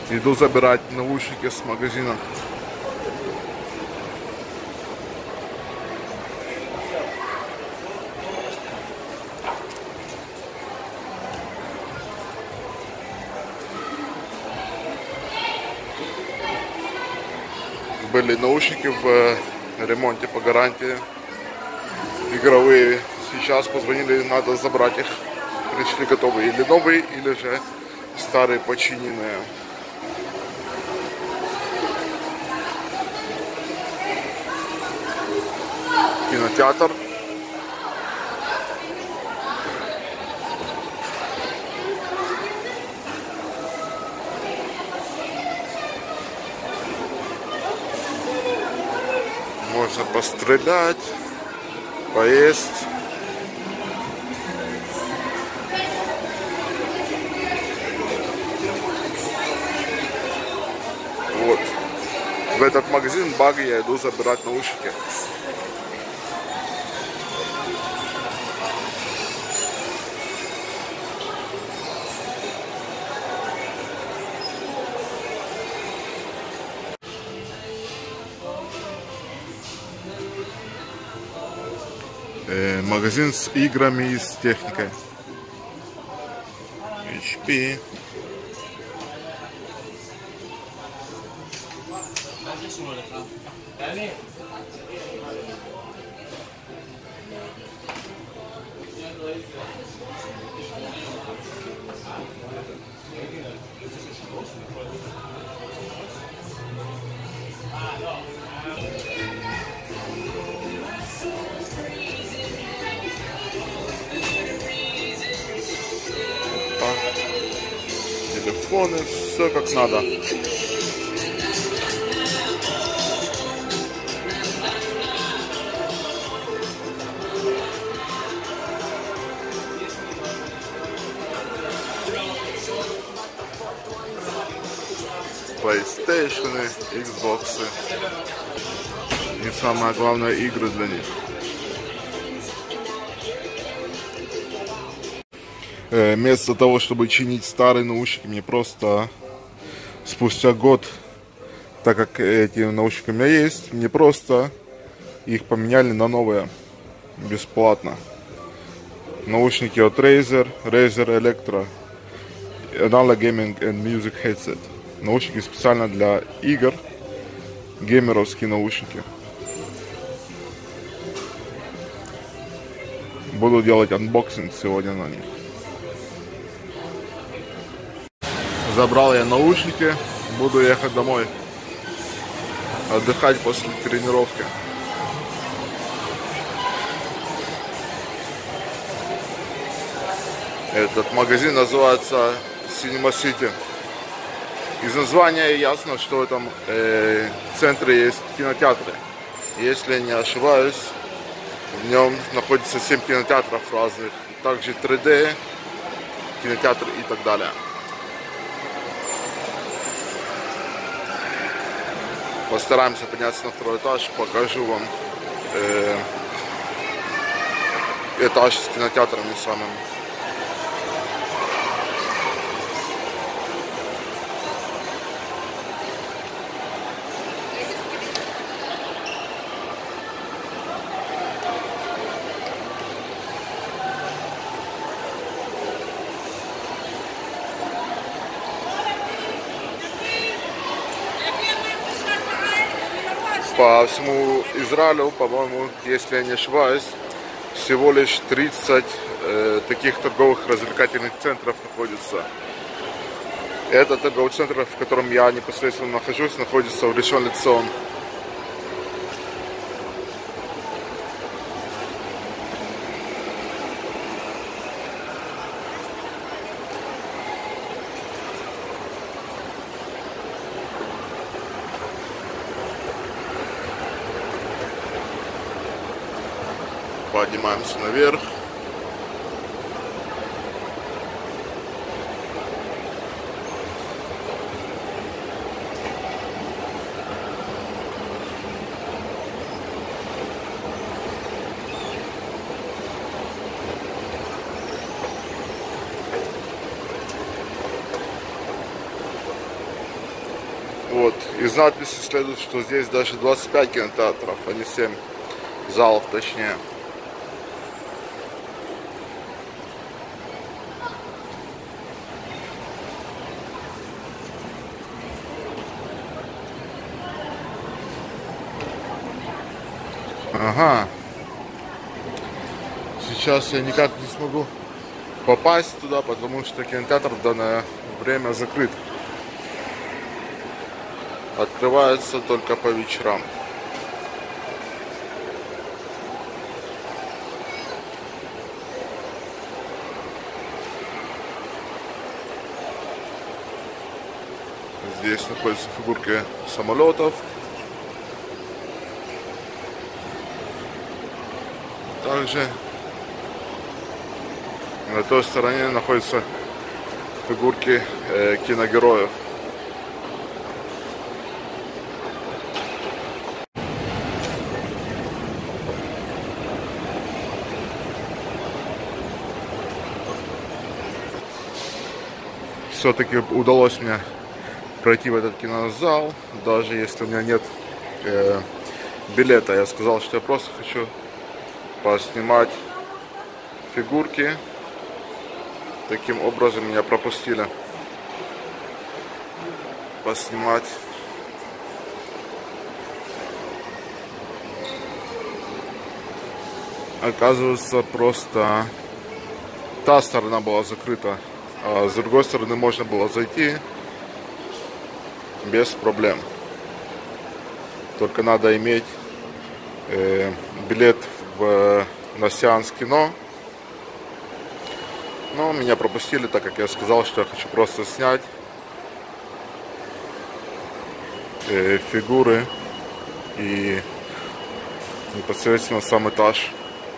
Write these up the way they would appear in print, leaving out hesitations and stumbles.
Иду забирать наушники с магазина. Были наушники в ремонте по гарантии, игровые. Сейчас позвонили, надо забрать их. Пришли готовые, или новые, или же старые починенные. Кинотеатр. Можно пострелять, поесть. Вот. В этот магазин Баги я иду забирать наушники. Магазин с играми и с техникой. HP. Телефоны, все как надо. PlayStation, Xbox. И самое главное, игры для них. Вместо того, чтобы чинить старые наушники, мне просто спустя год, так как эти наушники у меня есть, мне просто их поменяли на новые бесплатно. Наушники от Razer Electro Analog Gaming and Music Headset. Наушники специально для игр, геймеровские наушники. Буду делать анбоксинг сегодня на них. Забрал я наушники, буду ехать домой, отдыхать после тренировки. Этот магазин называется Cinema City. Из названия ясно, что в этом центре есть кинотеатры. Если я не ошибаюсь, в нем находится 7 кинотеатров разных, также 3D, кинотеатр и так далее. Постараемся подняться на второй этаж, покажу вам этаж с кинотеатрами самым. По всему Израилю, по-моему, если я не ошибаюсь, всего лишь 30 таких торговых развлекательных центров находится. Этот торговый центр, в котором я непосредственно нахожусь, находится в Ришон Лецион. Поднимаемся наверх. Вот. Из надписи следует, что здесь даже 25 кинотеатров, а не 7 залов, точнее. Ага. Сейчас я никак не смогу попасть туда, потому что кинотеатр в данное время закрыт. Открывается только по вечерам. Здесь находятся фигурки самолетов. Также на той стороне находятся фигурки киногероев. Все-таки удалось мне пройти в этот кинозал, даже если у меня нет билета. Я сказал, что я просто хочу поснимать фигурки. Таким образом меня пропустили поснимать. Оказывается, просто та сторона была закрыта, а с другой стороны можно было зайти без проблем. Только надо иметь билет на сеанс кино. Но меня пропустили, так как я сказал, что я хочу просто снять фигуры и непосредственно сам этаж.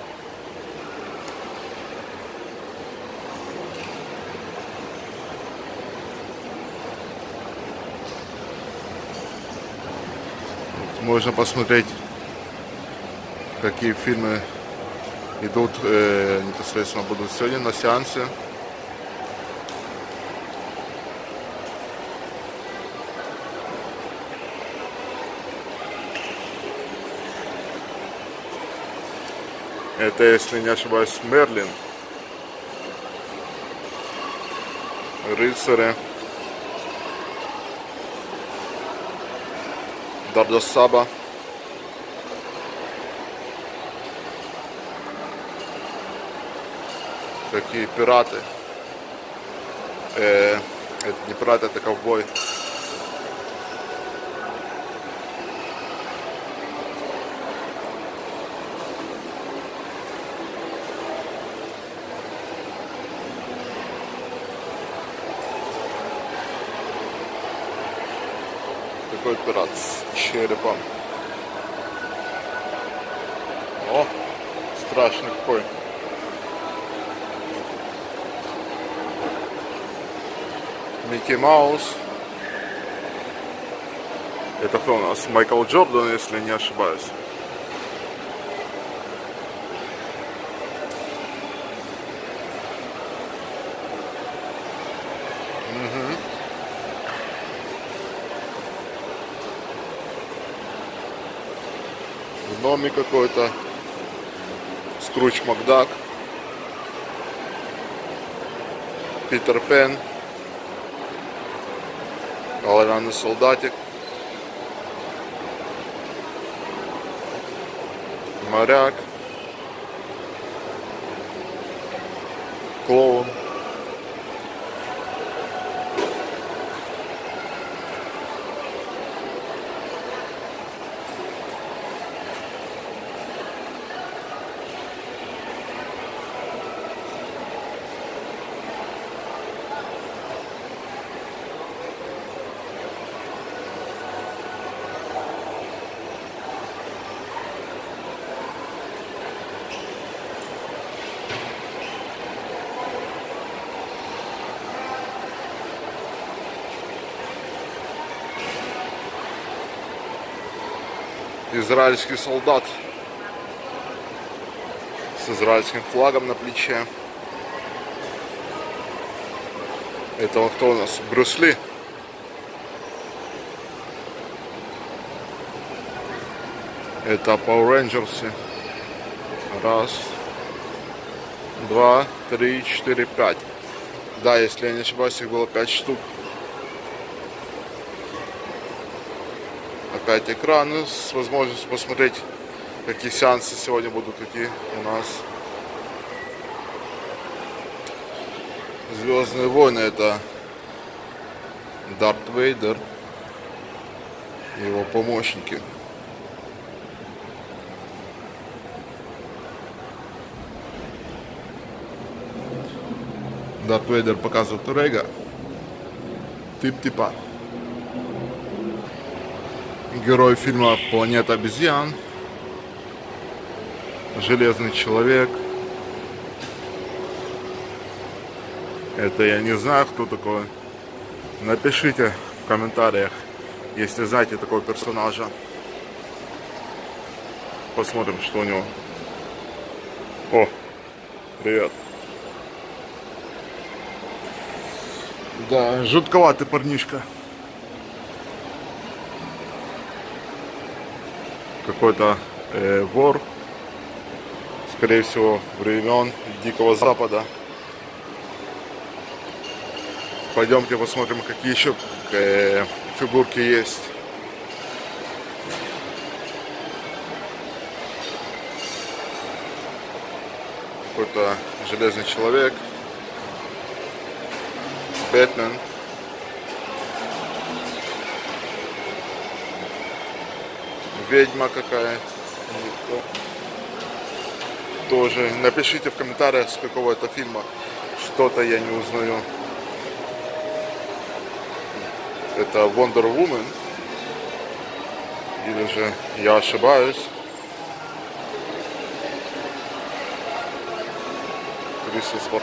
Можно посмотреть, какие фильмы идут, непосредственно будут сегодня на сеансе. Это, если не ошибаюсь, Мерлин, Рыцари, Дардосаба. Какие пираты. Это не пираты, это ковбой. Такой пират с черепом. О, страшный какой. Микки Маус. Это кто у нас? Майкл Джордан, если не ошибаюсь. Гноми какой-то. Скрудж Макдак. Питер Пен. Оловянный солдатик. Моряк. Клоун. Израильский солдат с израильским флагом на плече. Это он кто у нас? Брюс Ли. Это Power Rangers. Раз, два, три, четыре, пять. Да, если я не ошибаюсь, их было 5 штук. Опять экраны с возможностью посмотреть, какие сеансы сегодня будут идти у нас. Звездные войны — это Дарт Вейдер и его помощники. Дарт Вейдер показывает Рега. Тип-типа. Герой фильма «Планета обезьян». Железный человек. Это я не знаю, кто такой. Напишите в комментариях, если знаете такого персонажа. Посмотрим, что у него. О, привет. Да, жутковатый парнишка. Какой-то вор. Скорее всего, времен Дикого Запада. Пойдемте посмотрим, какие еще фигурки есть. Какой-то железный человек. Бэтмен. Ведьма какая. Тоже. Напишите в комментариях, с какого это фильма. Что-то я не узнаю. Это Wonder Woman. Или же я ошибаюсь. Крисис Спорт.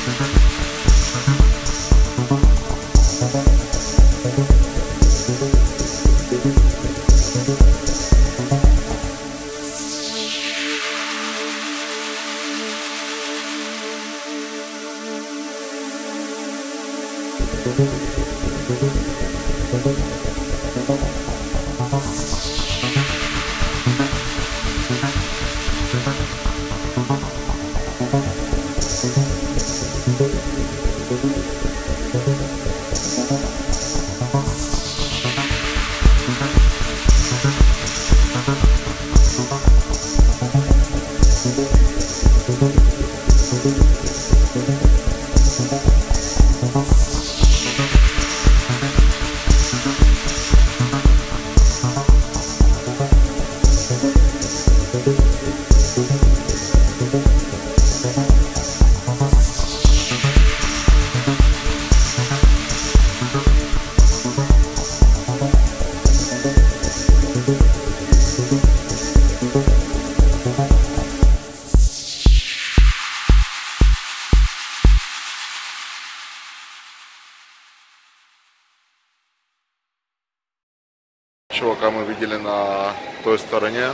Чувака мы видели на той стороне.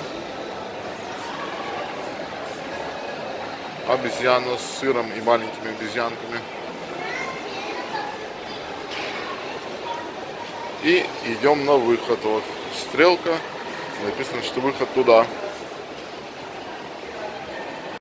Обезьяну с сыром и маленькими обезьянками. И идем на выход. Вот стрелка. Написано, что выход туда.